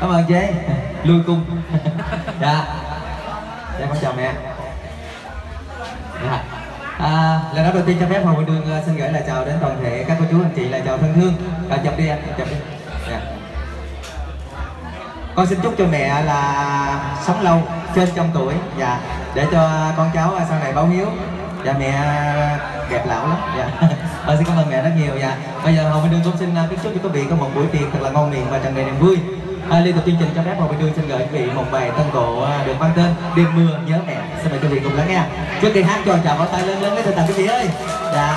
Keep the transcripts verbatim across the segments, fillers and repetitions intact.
Cảm ơn chế. Lui cung. Dạ. Dạ con chào mẹ. Dạ. À, lần đó đầu tiên cho phép Hồ Quỳnh Đương xin gửi lời chào đến toàn thể các cô chú anh chị, lời chào thân thương. À, chậm đi anh, chậm đi. Dạ. Con xin chúc cho mẹ là sống lâu, trên trăm tuổi, dạ, để cho con cháu sau này báo hiếu. Dạ mẹ đẹp lão lắm. Dạ. À, xin cảm ơn mẹ rất nhiều. Dạ. Bây giờ Hồ Quỳnh Đương cũng xin kính chúc cho quý vị có một buổi tiệc thật là ngon miệng và tràn đầy niềm vui. À, liên tục chương trình cho phép Hồ Quỳnh Đương xin gửi quý vị một bài tân cổ được mang tên Đêm Mưa Nhớ Mẹ. Xin mời quý vị cùng lắng nghe. Trước khi hát cho chào pháo tay lớn lớn với tất cả quý vị ơi. Dạ.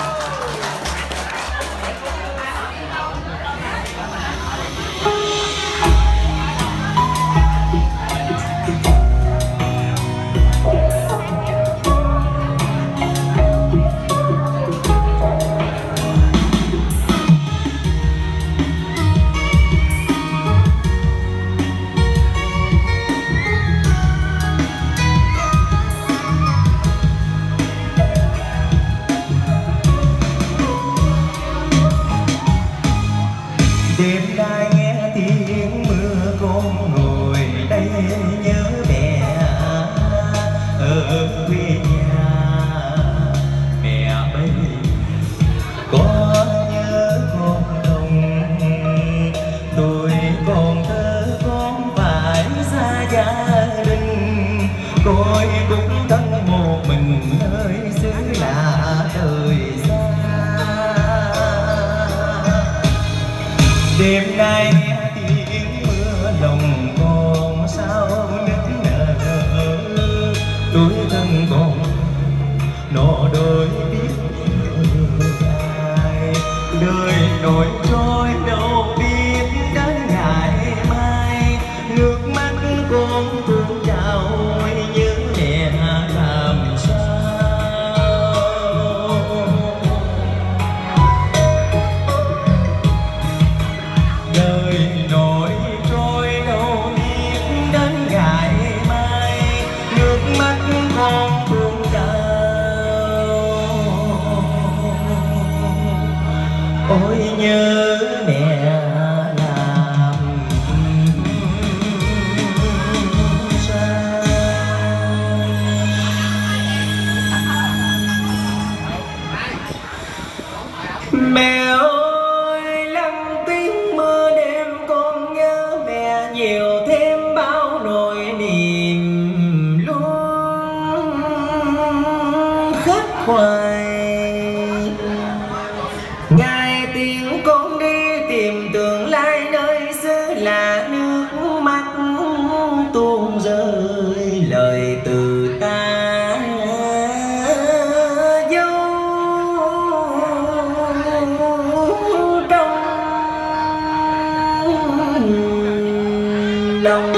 Đêm nay nghe tiếng mưa lòng con sao nức nở, tuổi thân còn nọ đôi biết ai, đời nổi trôi đâu biết đến ngày mai, nước mắt con thương trào nhớ mẹ làm sao. Đời nổi trôi đâu biết đến ngày mai, nước mắt con thương trào ôi nhớ mẹ làm sao. Mẹ ơi lặng tiếng mưa đêm con nhớ mẹ nhiều thêm bao nỗi niềm luôn khắc khoải. Ngày tiếng con đi tìm tương lai nơi xứ là nước mắt tuôn rơi lời từ ta dấu trong lòng.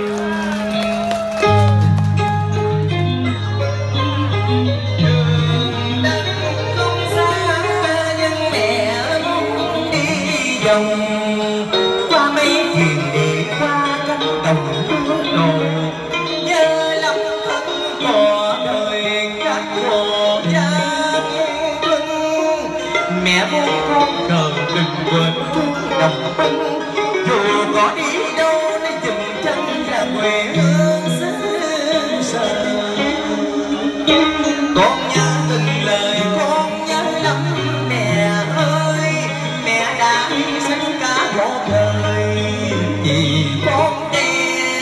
Qua mấy thuyền đi qua cánh đồng nước nổi, nhớ lắm thân cò đời các hồ gia quân. Mẹ muốn con đời đừng quên thương đồng binh, dù có đi đâu nó dừng chân là quê hương xứ sở. Con nhớ từng lời con nhớ lắm mẹ ơi, mẹ đã hy sinh cả một đời vì con đẻ.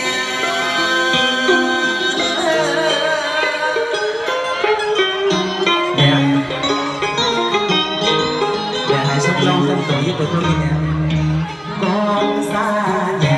Mẹ, mẹ hãy sống lâu thêm tuổi với tụi tôi nha. Con xa nhà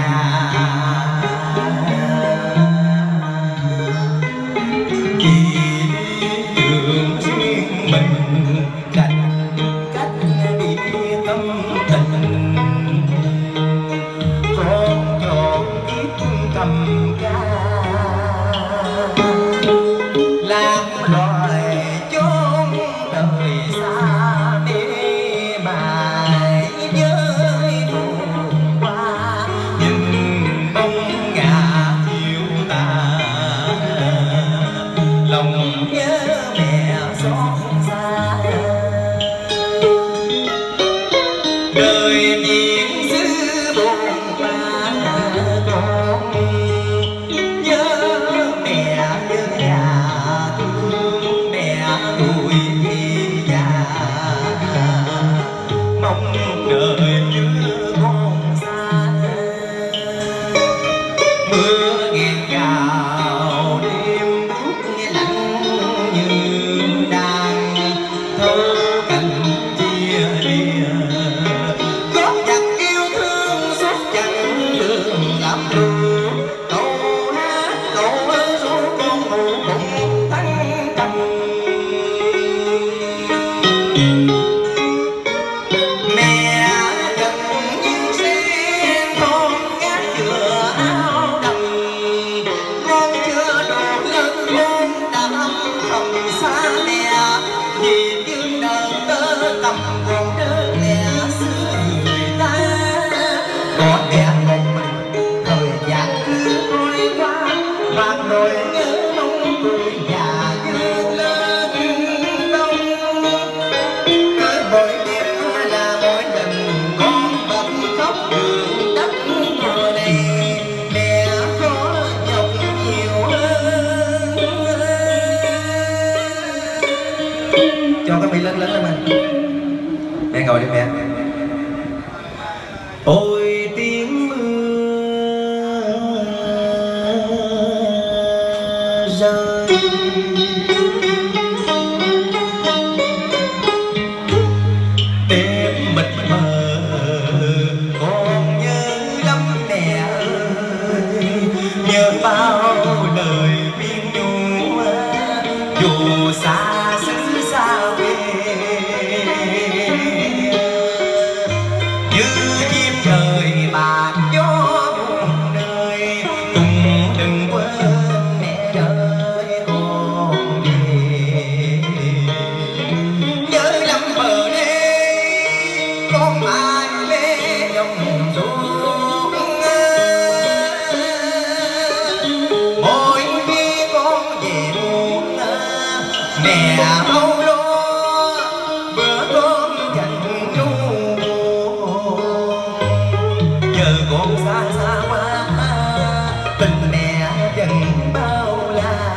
hưởng đất mùa này mẹ có nhọc nhiều hơn. Cho cái mi lớn lớn lên mình. Mẹ ngồi đi mẹ. Ôi tiếng mưa rơi đêm mịt mờ còn nhớ lắm mẹ ơi, nhớ bao lời khuyên nhủ dù xa xứ xa quê. Như chim trời bạc gió buồn nơi cùng đừng quên mẹ ơi con về. Nhớ lắm bờ đê con mãi mê dòng ruộng, mỗi khi con về buồn mẹ âu lo bữa con dành ru. Giờ con xa xa quá tình mẹ vẫn bao la,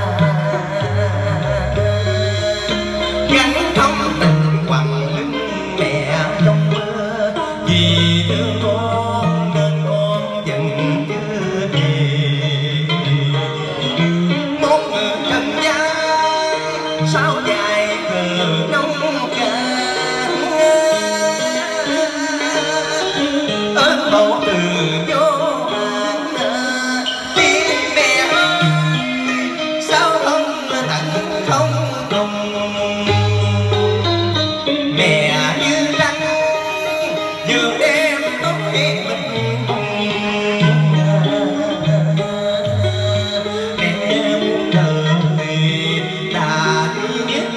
gánh thông tình quằn lưng mẹ trong mưa. Vì thương con nên con vẫn chưa về. Một người trần gian sao dài cờ nông cạn, ơn mẫu từ vô hạn tiếng mẹ sao không tận không cùng. Mẹ như trăng vừa đêm tóc khi mình cùng. Mẹ muôn đời là duy nhất,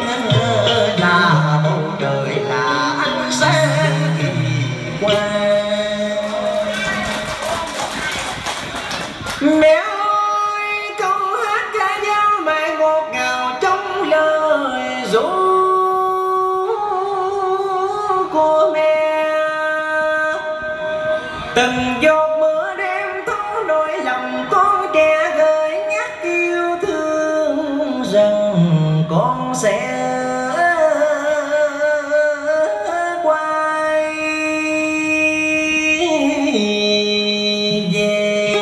là bầu trời là ánh sáng kỳ quang. Mẹ ơi câu hát ca dao mãi ngọt ngào trong lời ru của mẹ. Từng giọt mưa đêm thấu nỗi lòng con trẻ gợi nhắc yêu thương rằng con sẽ quay về.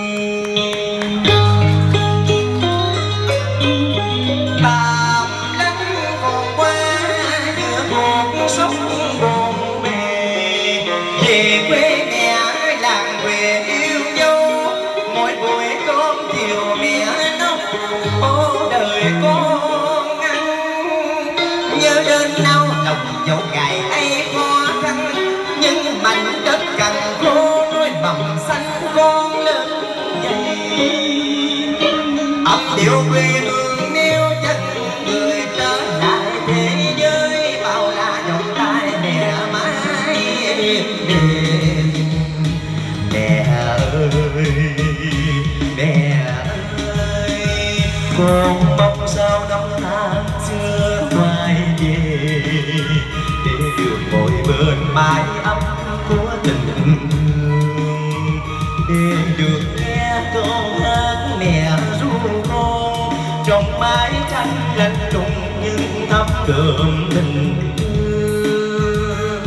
Tạm lánh còn qua giữa cuộc sống bộn bề, về quê mẹ làng quê yêu dấu. Mỗi buổi cơm chiều mẹ nấu ô đời con ăn. Nhớ đến nấu đồng dấu cày ấy khó khăn, nhưng mảnh đất cằn khô nuôi mầm xanh con lớn dày. Ấp điệu quê hương nêu chân người trở lại thế giới, bao la vòng tay mẹ mãi đêm. Mẹ ơi mẹ ơi con mong sao năm tháng xưa quay về, để được ngồi bên mái ấm của tình thương, để được nghe câu hát mẹ ru con trong mái tranh lạnh lùng nhưng thấm đượm tình thương.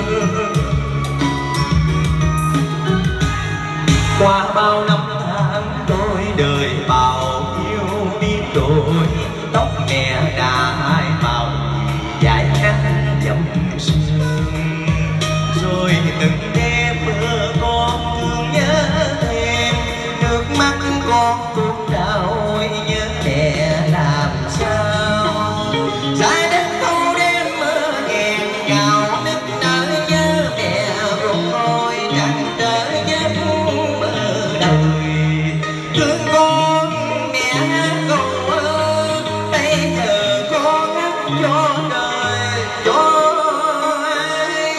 Qua bao năm tháng đôi đời bao yêu biết đổi, tóc mẹ đã hai màu dài ngắn dòng sương. Rồi từng đêm mưa con thương nhớ em, nước mắt con tuôn trào nhớ mẹ làm sao. Trái đất thâu đêm mưa nghẹn ngào nức nở nhớ mẹ rụng ôi tràn trở giấc mơ đời. Thương con mẹ cầu ơi, bây giờ con hát cho đời cho ai.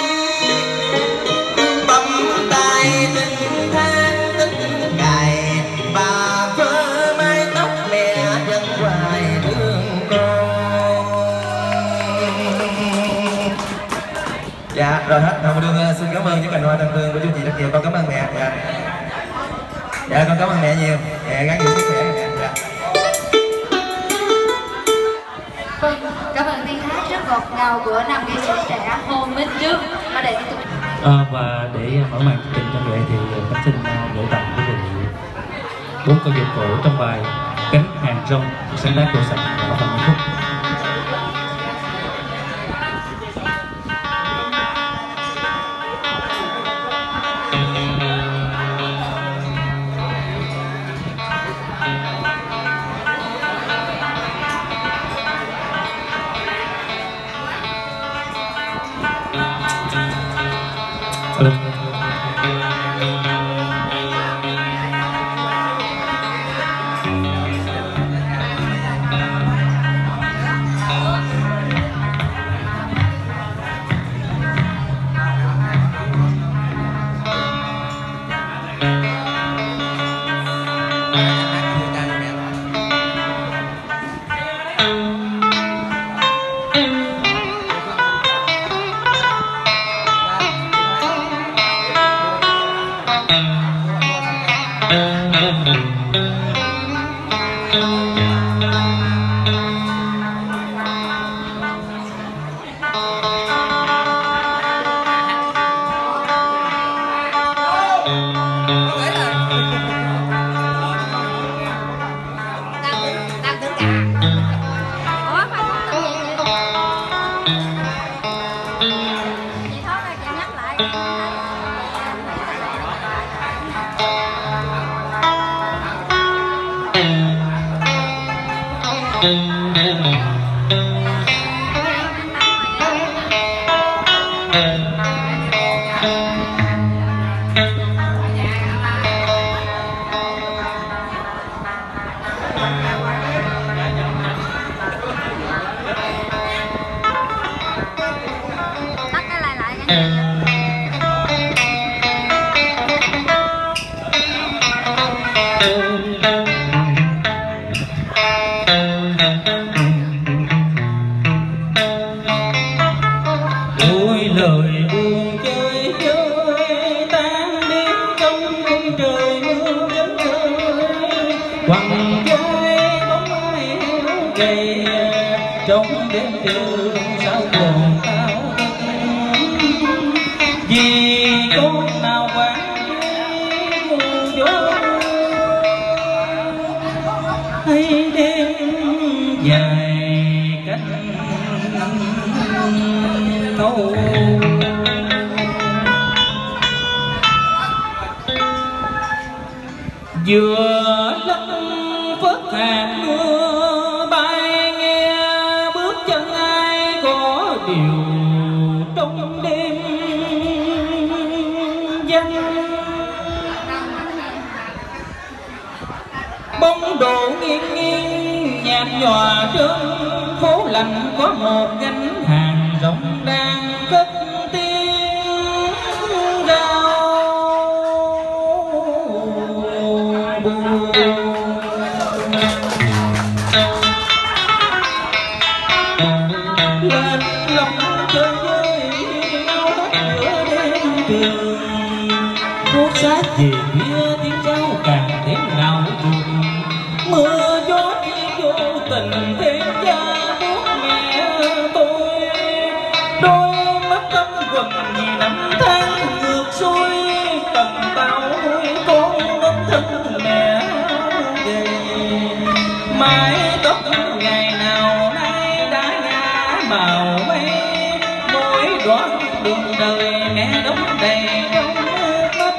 Bấm tay tình than tình cài và vơ mái tóc mẹ vẫn hoài thương con. Dạ. Rồi hết, Hồng Đương xin cảm ơn những cành hoa thân thương của chú chị rất nhiều. Con cảm ơn mẹ. Dạ, dạ con cảm ơn mẹ nhiều. Mẹ gắng giữ sức khỏe mẹ. Dạ. Vâng, cảm ơn tiếng hát rất ngọt ngào của nam nghệ sĩ trẻ Hồ Minh Dương. Và để tiếp tục. À, và để mở màn chương trình văn nghệ thì Khánh xin gửi tặng quý vị bốn câu chuyện cổ trong bài Cánh Hàng Rong sáng tác của Sạch và Phạm Minh Phúc. Vừa lấp phất hạt mưa bay, nghe bước chân ai có điều trong đêm danh. Bóng độ nghiêng nghiêng nhạt nhòa trên phố lạnh, có một gánh hàng rong đang cất tiếng rao buồn. Lên lòng chơi với nhau hết giữa đêm trường, cuốc sát về phía tiếng cháu càng tiếng nào buồn. Mưa gió chỉ vô tình thêm cha buốt mẹ tôi, đôi mắt tâm quần vì năm tháng ngược xuôi, cầm bao nuôi con ấm thân mẹ về. Mái tóc ngày nào nay đã ngã màu mây, mỗi đoạn đường đời mẹ đóng đầy trong nước mắt.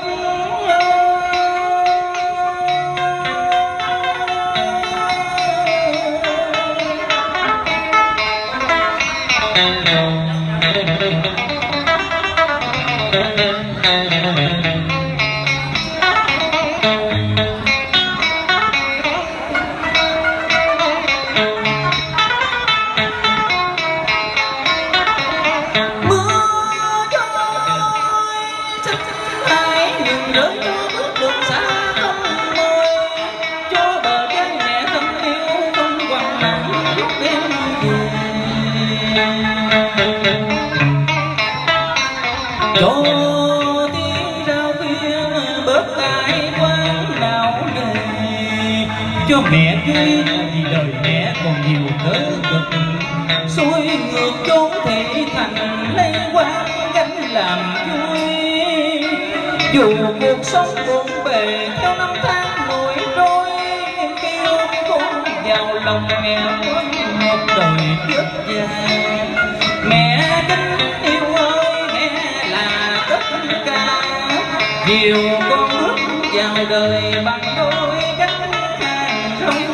bớt ai quan nào nề cho mẹ cưới vì đời mẹ còn nhiều cớ cực xuôi ngược chốn thị thành lấy quan gánh làm vui dù cuộc sống bộn bề theo năm tháng nổi trôi kêu con vào lòng mẹ một đời vất vả mẹ kính yêu ơi mẹ là tất cả nhiều con bước vào đời bằng đôi cánh hàng rong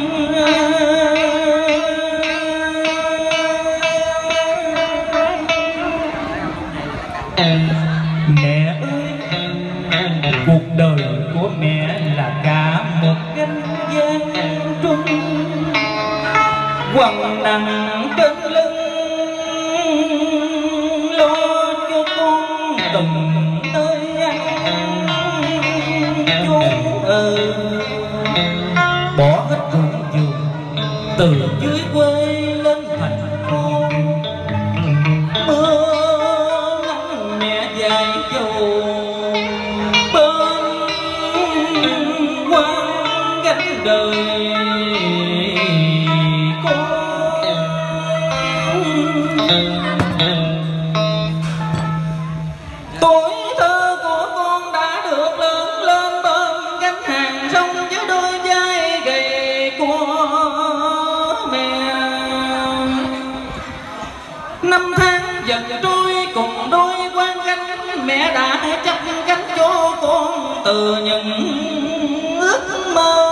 mẹ ơi cuộc đời của mẹ là cả một gánh gian truân quằn nặng trên lưng lo cho con từng nơi ăn chốn ở bỏ hết ruộng vườn từ dưới quê lên thành phố mưa nắng mẹ dài dầu bên quan gánh đời tuổi thơ của con đã được lớn lên bên gánh hàng rong với đôi vai gầy của mẹ năm tháng dần trôi cùng đôi quan gánh mẹ đã chấp cánh cho con từ những ước mơ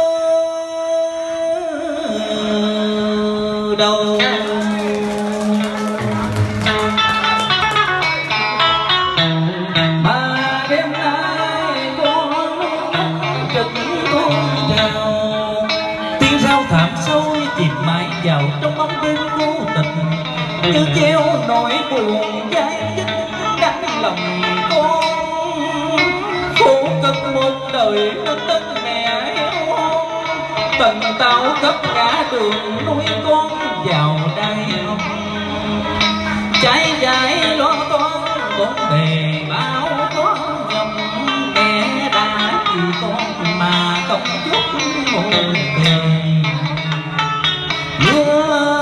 đầu mà đêm nay con trực tôn chào tiếng rao thảm sâu chìm mãi vào trong bóng đêm vô tình như treo nỗi buồn dai dứt đắng lòng con khổ cực một đời nước đất mẹ héo hon tần tao khắp ngã đường nuôi con vào đai hồng trái dài lo toan bốn bề bao có nhầm mẹ đã vì con mà không chút một bề mưa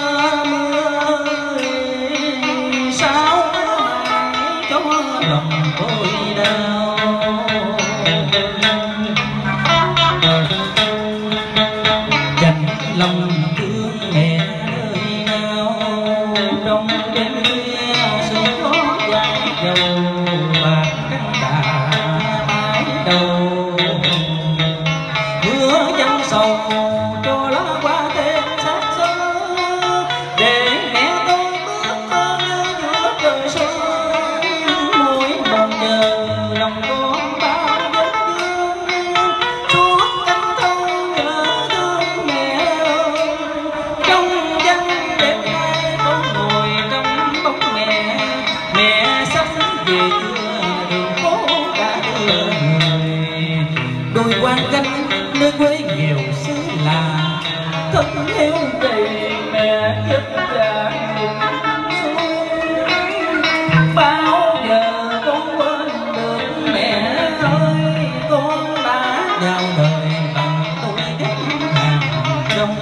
lòng tôi đau dành lòng thương mẹ nơi nào trong đêm khuya sương gió dài dầu bạc cánh đà mái đầu mưa dâng sầu cho lá qua thêm sát sơ để mẹ tôi bước mơ giữa trời xuân lòng con bao vết thương suốt cánh thân nhớ thương mẹ ơi trong dân đêm nay con ngồi trong bóng mẹ mẹ sắp về chưa đường phố đã đưa người đôi quan gánh nơi quê nghèo xứ lạ thân theo đầy mẹ chất vả bao giờ con quên được mẹ ơi con đã vào đời bằng tôi gánh hàng rong.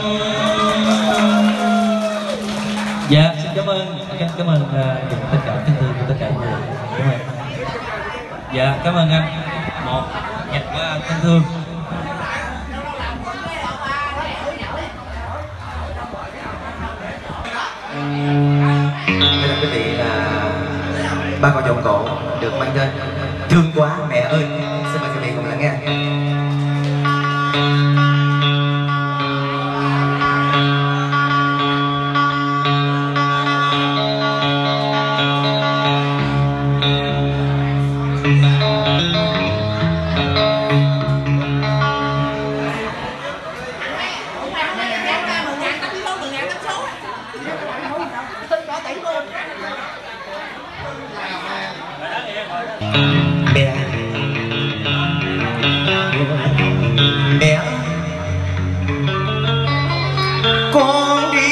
Dạ xin cảm ơn cảm, cảm ơn uh, tất cả kính thưa của tất cả mọi người. Cảm ơn. Dạ cảm ơn anh một nhạc qua thân thương. Thưa quý vị là ba con dòng cổ được mang tên Thương Quá Mẹ Ơi. Xin mời quý vị cùng lắng nghe. Mẹ mẹ con đi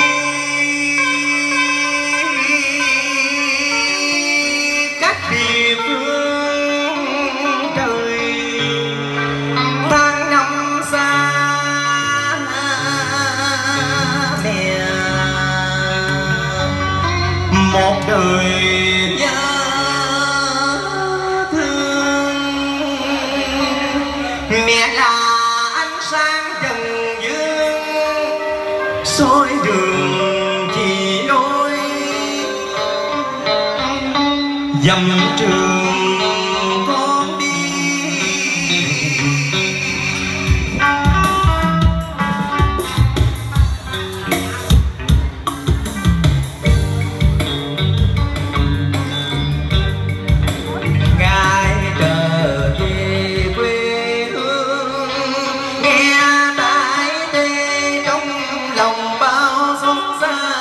các địa phương Mẹ là ánh sáng trần dương soi đường chỉ lối dầm trường con đi. Ngài trở về quê hương nghe tái tê trong lòng bao xót xa.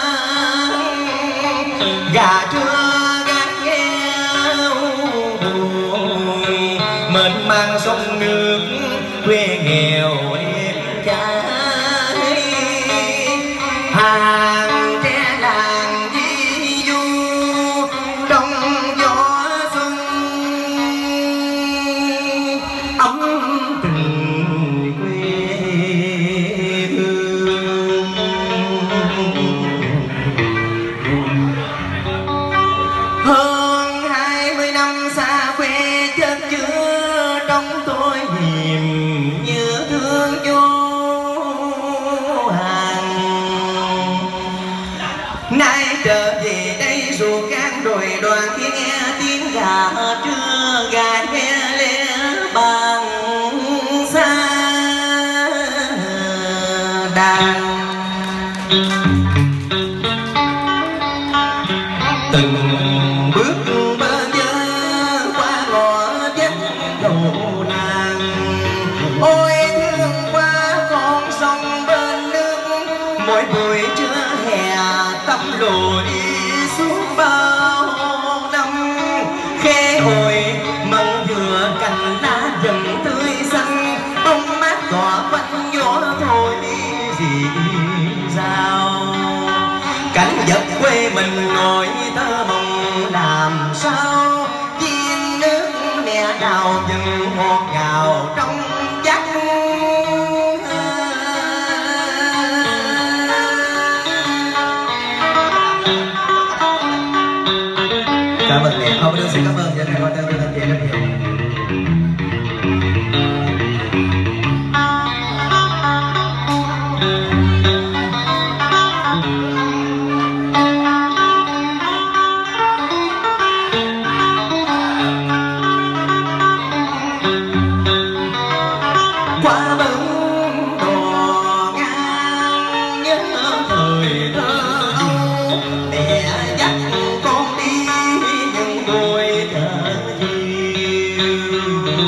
Gà trưa gác nghèo mênh mang sông nước quê nghèo em trai. Hàng tre làng di du trong gió xuân ấm tình quê hương. Hơn hai mươi năm xa quê chất chứa trong tôi niềm nhớ thương vô hạn. Nay trở về đây dù can đồi đoàn khi nghe tiếng gà trưa gà nghe lẽ bàn xa đàn. Từng bước bơ vơ qua ngõ vách đầu nàng. Ôi thương qua con sông bên nước mỗi buổi trưa hè tâm lộ đi xuống bao năm. Khê hồi mận vừa cành lá dần tươi xanh bóng mát tỏa quanh gió thôi gì sao. Cảnh vật quê mình ngồi thơ mộng làm sao. Chiên nước mẹ đào dần ngọt ngào trong vắt. Cảm ơn mẹ. Không, xin cảm ơn gia đình quan tâm cho anh chị rất nhiều. Qua bến đò ngang nhớ thời thơ ấu. Mẹ dắt con đi những buổi thơ chiều.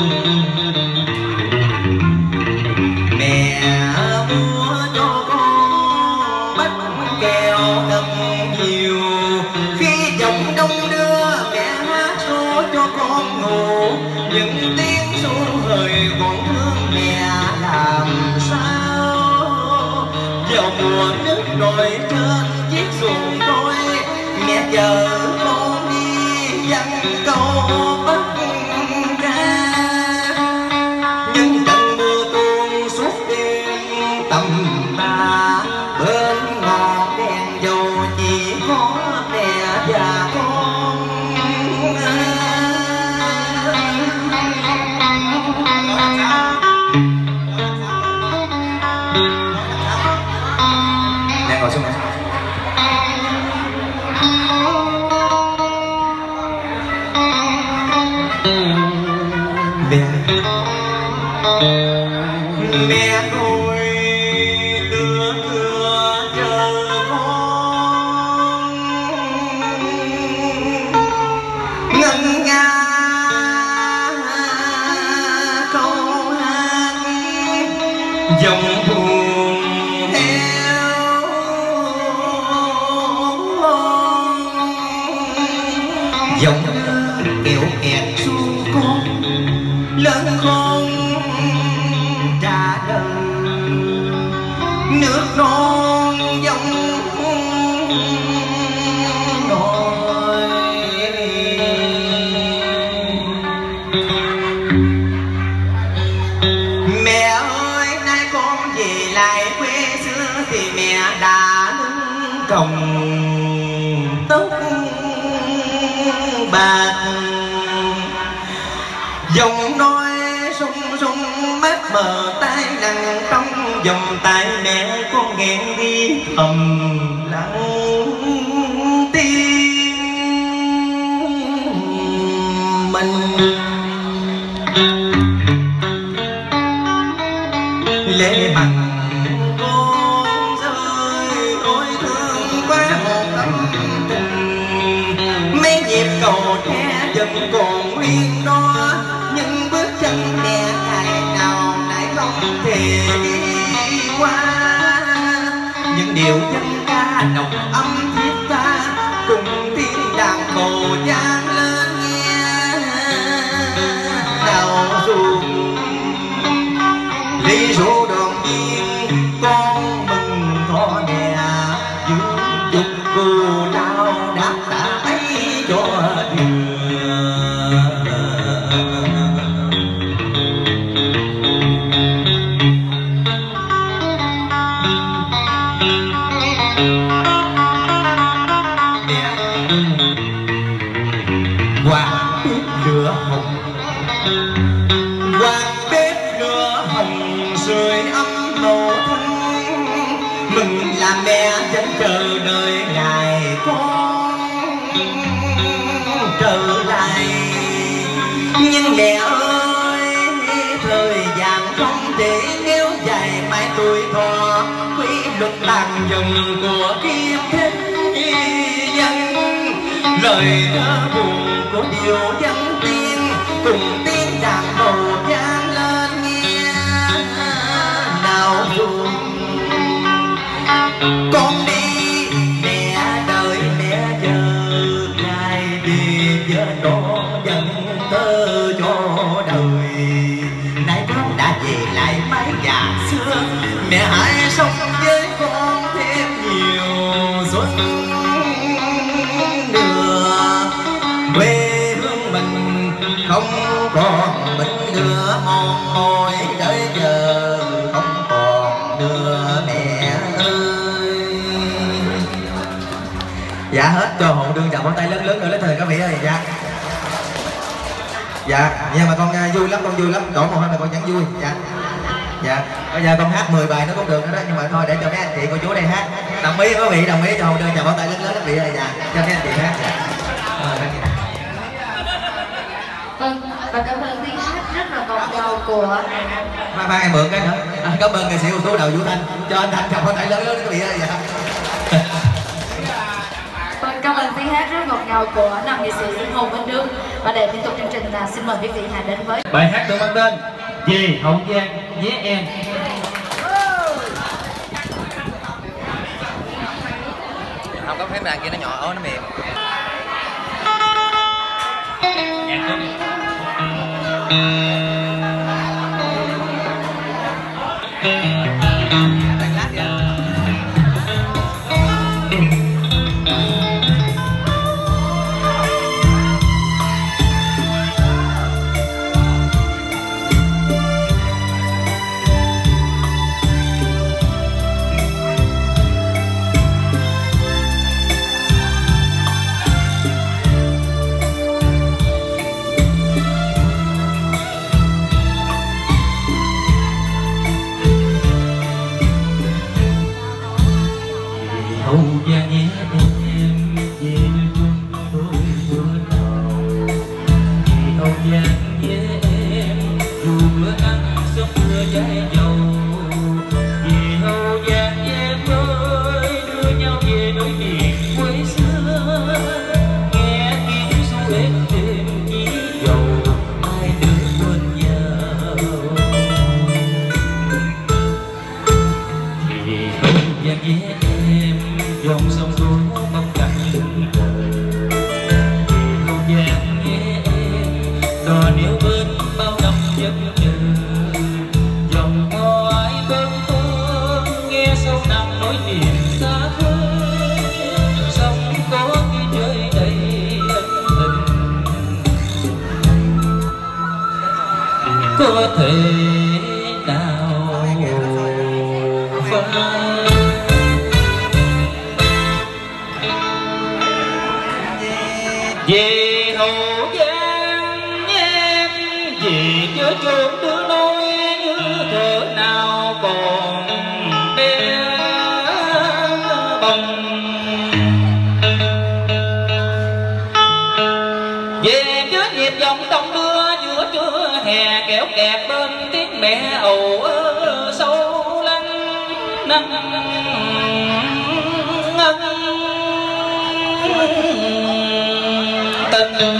Mẹ mua cho con bánh kẹo thật nhiều. Khi chồng đông đưa mẹ hát số cho con ngủ. Những tiếng ru hời còn thương mẹ làm sao. Vào mùa nước nổi trên chiếc xuồng đôi mẹ chờ con đi dặn câu bắt ra. Nhưng trận mưa tuôn suốt đêm tầm ba bên ngọn đèn dầu chỉ có mẹ và con. Nè ngồi xuống này. Mẹ Mẹ ngồi tựa cửa chờ con. Ngân nga câu hát dòng buồn theo dòng kẹo kẹt xuống con lớn con trả đời. Nước non dòng nổi. Mẹ ơi nay con về lại quê xưa thì mẹ đã lưng còng tóc bạc. Dòng nói sung sung mắt mờ tay nặng trong vòng tay mẹ con nghẹn đi thầm lặng tiếng mình. Lệ bằng con rơi ôi thương quá một tâm tình, mấy nhịp cầu tre dần còn nguyên đó, nhưng bước chân mẹ ngày nào lại không thể đi qua. Những điều dân ca nồng âm thiết tha cùng tiếng đàn bầu vang lên nghe đau ruộng ly rượu đoàn viên con mừng thọ mẹ giữ dục cù lao đáp tạ ấy cho thừa. Mẹ quạt bếp lửa hồng, quạt bếp lửa hồng sưởi ấm màu thân, mừng là mẹ vẫn chờ đợi ngày con trở lại. Nhưng mẹ ơi thời gian không thể kéo dài mãi tuổi thọ, quy luật tàn dần của kiếp thế nhân. Lời thơ buồn của điều dân tiên cùng tiếng đàn bầu vang lên nghe nào buồn. Con đi mẹ đợi mẹ chờ ngày đi vợ đó dần tơ cho đời. Nay con đã về lại mái nhà xưa, mẹ hãy sống với con thêm nhiều xuân nữa. Quê hương mình không còn mình nữa, mòn mỏi đợi giờ không còn nữa mẹ ơi. Dạ hết cho hồn đương chào tay lớn lớn nữa lấy thời các vị ơi. Dạ dạ nhưng mà con uh, vui lắm, con vui lắm, đổ mồ hôi mà con vẫn vui. Dạ dạ bây giờ con hát mười bài nó cũng được nữa đó, nhưng mà thôi để cho mấy anh chị cô chú đây hát. Đồng ý quý vị, đồng ý cho hồn đương chào tay lớn lớn các vị ơi. Dạ cho mấy anh chị hát. Dạ. Vâng, và cảm ơn tiếng hát rất là ngọt ngào của Mai mai em mượn cái nữa. À, cảm ơn nghệ sĩ ưu tú Đào Vũ Thanh, cho anh Thanh chào tay lớn lớn các vị ơi. Dạ. Vâng, cảm ơn tiếng hát rất ngọt ngào của nam nghệ sĩ Hồ Minh Đức. Và để tiếp tục chương trình là xin mời quý vị hãy đến với bài hát được mang tên Về Hậu Giang nhé em. Không có phép đàn kia nó nhỏ ố nó mềm. Nhạc lên đi. Hậu Giang nhé em, về quân đôi bữa nào. Vì Hậu Giang nhé em, dù bữa nắng sớm mưa trái dầu. Vì Hậu Giang nhé em ơi, đưa nhau về nỗi miền quê xưa. Nghe tiếng ru êm đêm nhí dầu, hai đứa quên nhau. Vì Hậu Giang nhé em, dòng sông đuổi bóng cạnh lưng trời. Vì Hậu Giang nhé em, đò níu bên bao năm giấc chờ. Dòng có ai bên phương, nghe sâu nặng nỗi niềm xa khơi. Sông có khi trời đầy ân tình, có thể nào phai. Về Hậu Giang em, về chớ chốn đưa nói như mẹ kéo kẹt bên tiếng mẹ ồ ơ sâu lắng nắng ngân tình.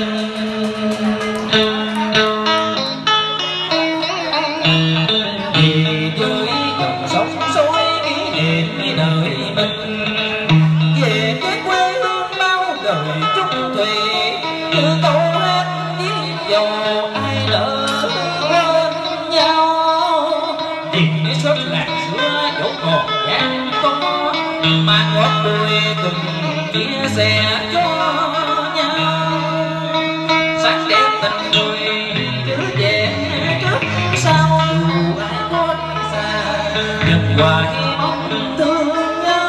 Vì dưới dòng sông xối kỷ niệm đời mình, về cái quê hương bao đời chung thủy, như câu hát với dầu ai lỡ quên nhau. Vì cái xóm làng xưa dẫu còn gian có, mà ngót đuôi cùng chia sẻ cho nhau. Sáng đẹp tình người cứ về trước sau dù ai có xa, nhưng hoài mong thương nhau.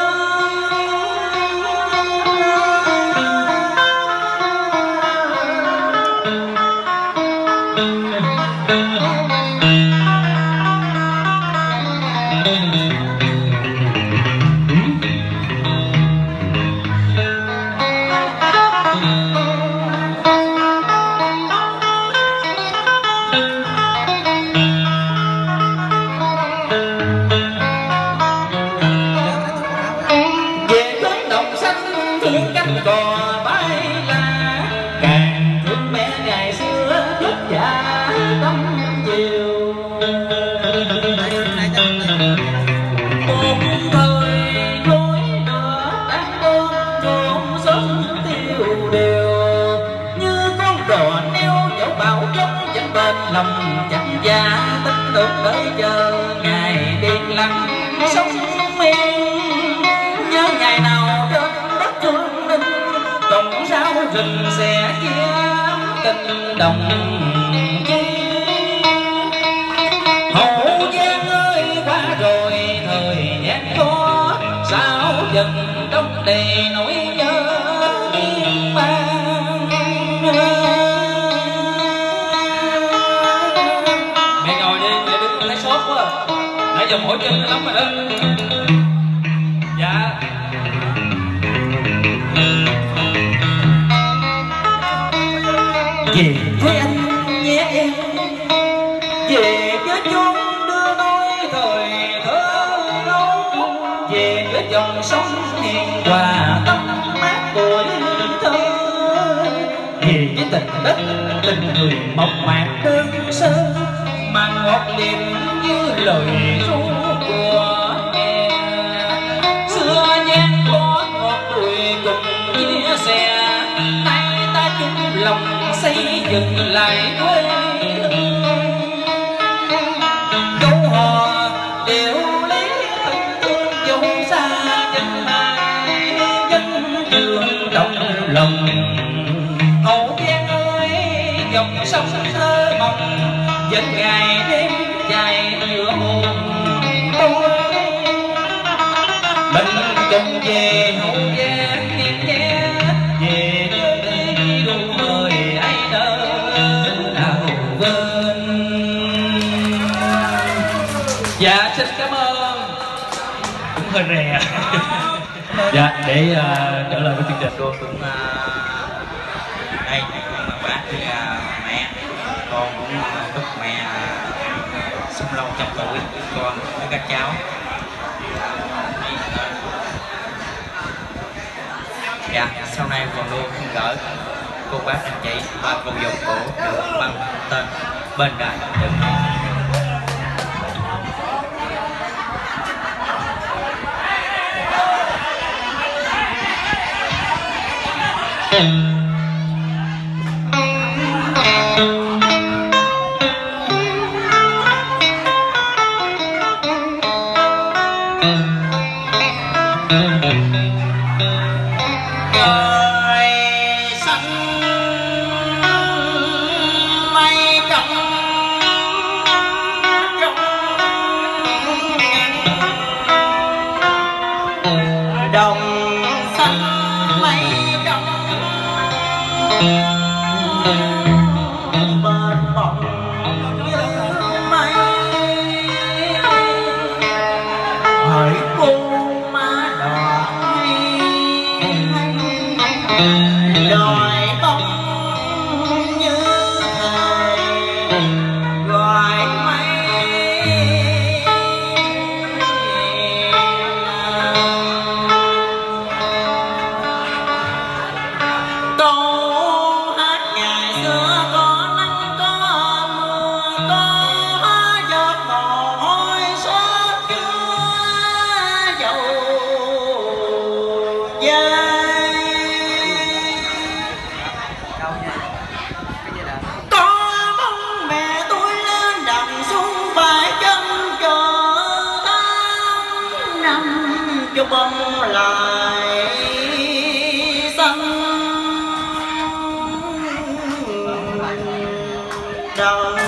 Về với đồng xanh thương cánh cò bay la, càng thương mẹ ngày xưa vất vả tâm chiều. Một thời lối nữa đang ôm trộm sống tiêu đều, như con đò neo dẫu bão giông vẫn bên lòng chẳng giá, tính được đợi chờ ngày điện lặng sống yên. Nhớ ngày nào trên đất Thương Ninh, cộng sao rừng sẽ chia tình đồng chi. Hậu Giang ơi qua rồi thời gian đó, sao dần đông đầy nỗi nhớ miên man. Mẹ ngồi đi, mẹ đứng thấy sốt quá, nãy giờ mỏi chân lắm rồi đó. Dạ. Về với anh nhé em, về với chốn đưa đôi thời thơ lâu, về với dòng sông hiền hòa tâm mát tuổi thơ, về với tình đất tình người mộc mạc đơn sơ, mà ngọt liệm như lời ru của nghe. Xưa nhan có ngọt bụi cùng chia sẻ, nay ta chung lòng xây dựng lại quê hương. Câu hò điệu lý thân thương dấu xa chân mai, dân trường động lòng. Hậu Giang ơi dòng sông thơ mộng, vẫn ngày đêm dài giữa hồn tôi. Mình cùng về Hậu Giang nghe nghe, về nơi đủ thời ai đỡ nào quên. Dạ xin cảm ơn. Cũng hơi rè. Dạ để uh, trở lại với chương trình. Cô cũng uh, đây con là bác với uh, mẹ, con cũng uh, chúc mẹ uh, sống lâu trăm tuổi với con với các cháu. Dạ sau này còn luôn gửi cô bác anh chị và cô dòng cổ được bằng tên bên đài được. đòi bóng như thầy vô bông lại xanh đời.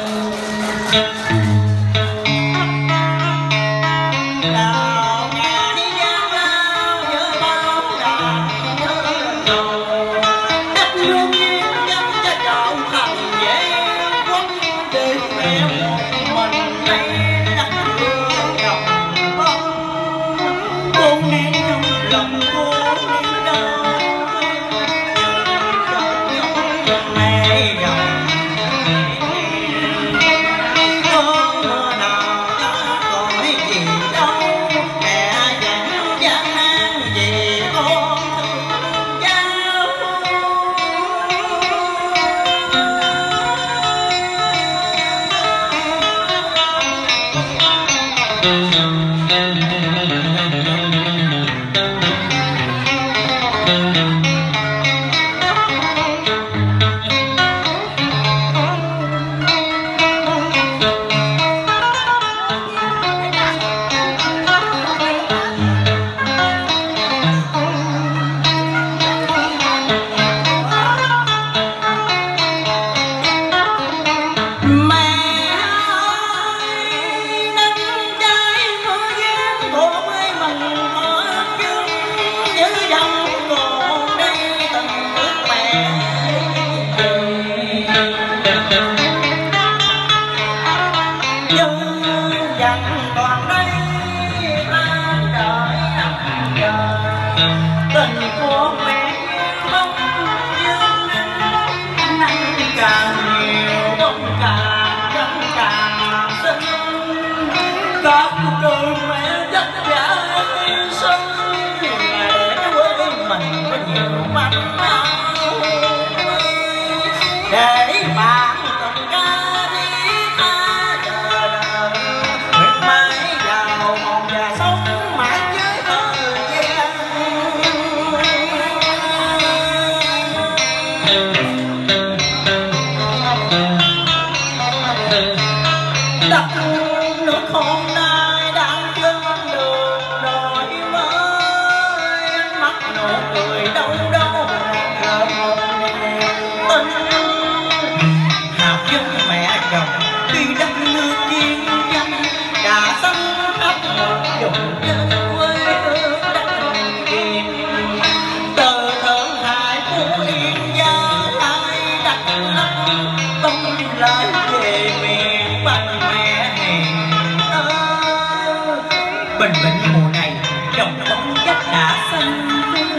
Bình bình mùa này dòng sông chắc đã xanh,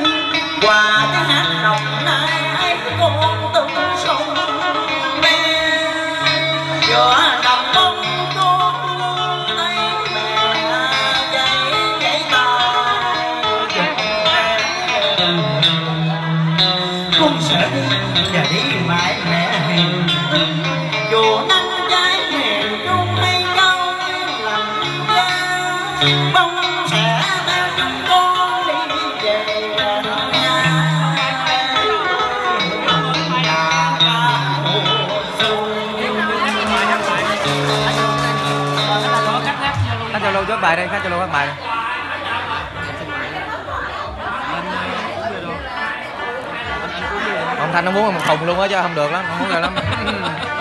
qua tiếng hát nồng nai ai con từng sông bé giữa đầm bông con thấy mẹ dậy dậy tay con sẽ đi và đi mãi mẹ hiền dù nắng cháy hiền chung hay đâu làm bông sẽ theo chúng con đi về nhà. Khách Zalo chốt bài đây, khách Zalo các bài đây. Ông Thanh nó muốn một thùng luôn á chứ không được lắm, không muốn rồi lắm.